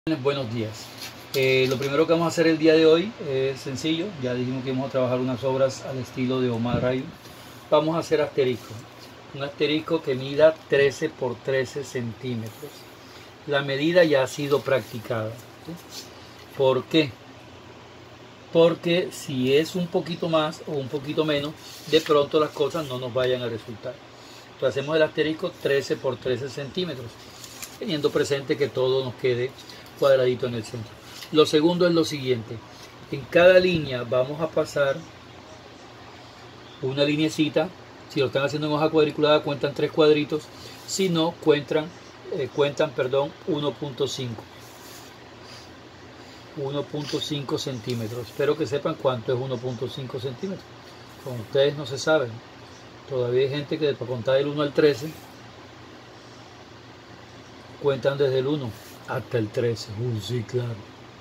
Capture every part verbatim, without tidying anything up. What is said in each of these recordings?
Buenos días. Eh, lo primero que vamos a hacer el día de hoy es sencillo. Ya dijimos que vamos a trabajar unas obras al estilo de Omar Rayo. Vamos a hacer asterisco. Un asterisco que mida trece por trece centímetros. La medida ya ha sido practicada. ¿Sí? ¿Por qué? Porque si es un poquito más o un poquito menos, de pronto las cosas no nos vayan a resultar. Entonces hacemos el asterisco trece por trece centímetros, teniendo presente que todo nos quede cuadradito en el centro. Lo segundo es lo siguiente: en cada línea vamos a pasar una lineecita. Si lo están haciendo en hoja cuadriculada cuentan tres cuadritos, si no cuentan, eh, cuentan perdón, uno punto cinco centímetros. Espero que sepan cuánto es uno punto cinco centímetros. Con ustedes no se sabe. Todavía hay gente que para contar del uno al trece cuentan desde el uno hasta el trece. Uy, sí, claro.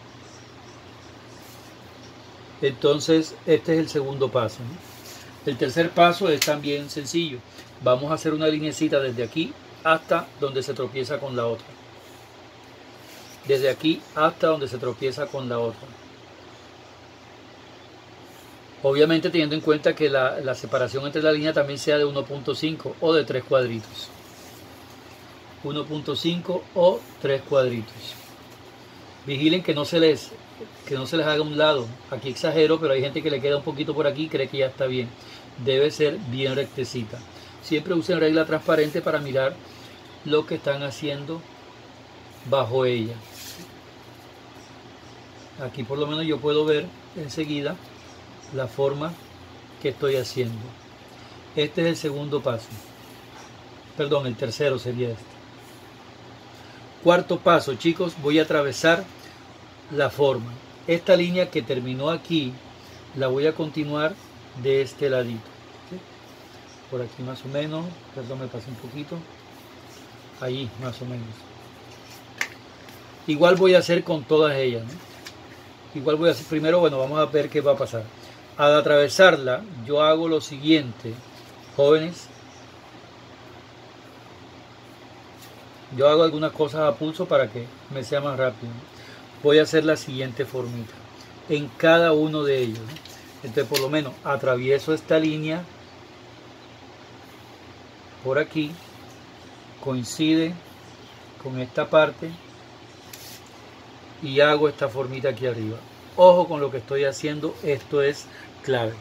Entonces, este es el segundo paso, ¿no? El tercer paso es también sencillo. Vamos a hacer una lineecita desde aquí hasta donde se tropieza con la otra. Desde aquí hasta donde se tropieza con la otra. Obviamente teniendo en cuenta que la, la separación entre la línea también sea de uno punto cinco o de tres cuadritos. uno punto cinco o tres cuadritos. Vigilen que no se les que no se les haga un lado. Aquí exagero, pero hay gente que le queda un poquito por aquí y cree que ya está bien. Debe ser bien rectecita. Siempre usen regla transparente para mirar lo que están haciendo bajo ella. Aquí por lo menos yo puedo ver enseguida la forma que estoy haciendo. Este es el segundo paso. Perdón, el tercero sería este. Cuarto paso, chicos, voy a atravesar la forma. Esta línea que terminó aquí, la voy a continuar de este ladito. ¿Sí? Por aquí más o menos, perdón, me pasé un poquito. Ahí más o menos. Igual voy a hacer con todas ellas, ¿no? Igual voy a hacer, primero, bueno, vamos a ver qué va a pasar. Al atravesarla, yo hago lo siguiente, jóvenes. Yo hago algunas cosas a pulso para que me sea más rápido. Voy a hacer la siguiente formita en cada uno de ellos. Entonces por lo menos atravieso esta línea por aquí, coincide con esta parte y hago esta formita aquí arriba. Ojo con lo que estoy haciendo, esto es clave.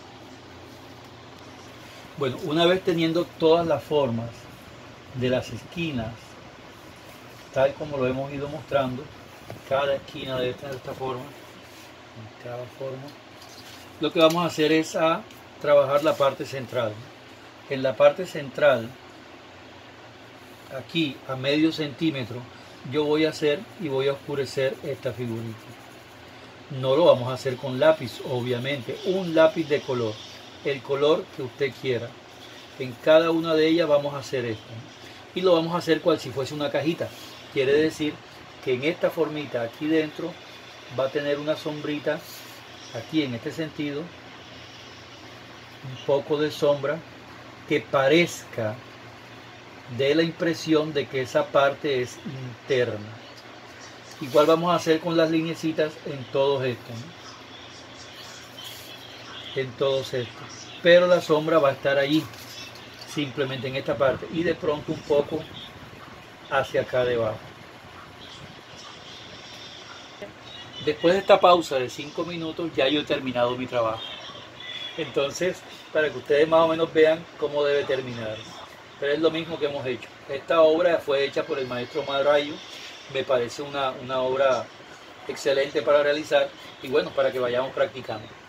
Bueno, una vez teniendo todas las formas de las esquinas, tal como lo hemos ido mostrando, cada esquina debe tener esta forma, en cada forma. Lo que vamos a hacer es a trabajar la parte central. En la parte central, aquí a medio centímetro, yo voy a hacer y voy a oscurecer esta figurita. No lo vamos a hacer con lápiz, obviamente, un lápiz de color, el color que usted quiera. En cada una de ellas vamos a hacer esto, ¿no? Y lo vamos a hacer cual si fuese una cajita. Quiere decir que en esta formita aquí dentro va a tener una sombrita, aquí en este sentido, un poco de sombra que parezca, dé la impresión de que esa parte es interna. Igual vamos a hacer con las lineecitas en todos estos, ¿no? En todos estos. Pero la sombra va a estar allí, simplemente en esta parte, y de pronto un poco hacia acá debajo. Después de esta pausa de cinco minutos ya yo he terminado mi trabajo. Entonces, para que ustedes más o menos vean cómo debe terminar. Pero es lo mismo que hemos hecho. Esta obra fue hecha por el maestro Omar Rayo. Me parece una, una obra excelente para realizar y bueno, para que vayamos practicando.